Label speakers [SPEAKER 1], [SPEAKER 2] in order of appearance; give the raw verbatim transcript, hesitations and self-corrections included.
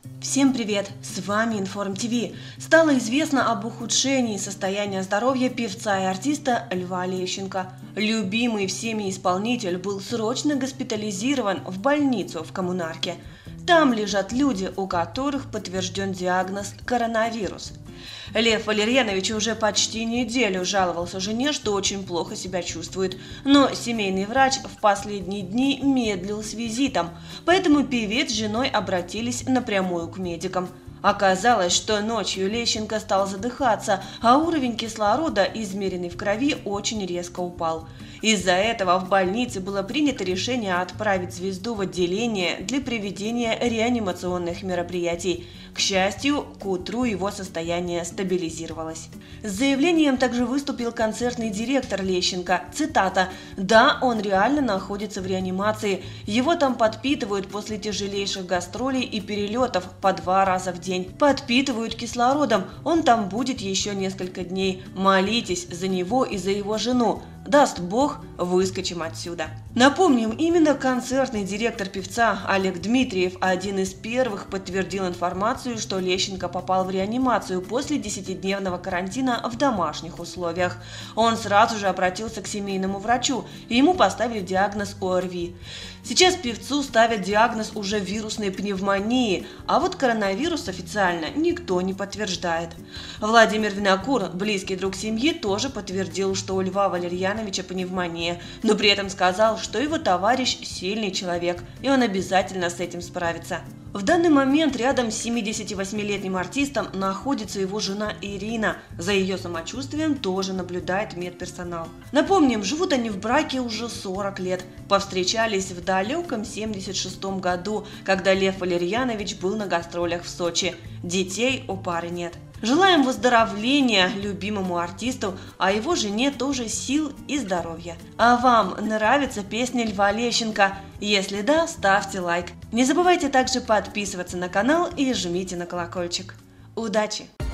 [SPEAKER 1] Всем привет! С вами Информ ТВ. Стало известно об ухудшении состояния здоровья певца и артиста Льва Лещенко. Любимый всеми исполнитель был срочно госпитализирован в больницу в Коммунарке. Там лежат люди, у которых подтвержден диагноз коронавирус. Лев Валерьянович уже почти неделю жаловался жене, что очень плохо себя чувствует, но семейный врач в последние дни медлил с визитом, поэтому певец с женой обратились напрямую к медикам. Оказалось, что ночью Лещенко стал задыхаться, а уровень кислорода, измеренный в крови, очень резко упал. Из-за этого в больнице было принято решение отправить звезду в отделение для проведения реанимационных мероприятий. К счастью, к утру его состояние стабилизировалось. С заявлением также выступил концертный директор Лещенко. Цитата: «Да, он реально находится в реанимации. Его там подпитывают после тяжелейших гастролей и перелетов по два раза в день. Подпитывают кислородом. Он там будет еще несколько дней. Молитесь за него и за его жену. Даст Бог, выскочим отсюда». Напомним, именно концертный директор певца Олег Дмитриев один из первых подтвердил информацию, что Лещенко попал в реанимацию после десятидневного карантина в домашних условиях. Он сразу же обратился к семейному врачу, и ему поставили диагноз ОРВИ. Сейчас певцу ставят диагноз уже вирусной пневмонии, а вот коронавирус официально никто не подтверждает. Владимир Винокур, близкий друг семьи, тоже подтвердил, что у Льва Валерьяновича пневмония, но при этом сказал, что его товарищ сильный человек, и он обязательно с этим справится. В данный момент рядом с семидесятивосьмилетним артистом находится его жена Ирина. За ее самочувствием тоже наблюдает медперсонал. Напомним, живут они в браке уже сорок лет. Повстречались в далеком семьдесят шестом году, когда Лев Валерьянович был на гастролях в Сочи. Детей у пары нет. Желаем выздоровления любимому артисту, а его жене тоже сил и здоровья. А вам нравится песня Льва Лещенко? Если да, ставьте лайк. Не забывайте также подписываться на канал и жмите на колокольчик. Удачи!